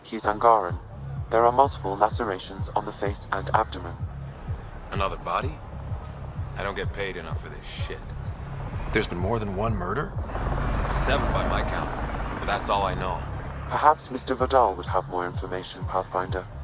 He's Angaran. There are multiple lacerations on the face and abdomen. Another body? I don't get paid enough for this shit. There's been more than one murder? 7 by my count, but that's all I know. Perhaps Mr. Vidal would have more information, Pathfinder.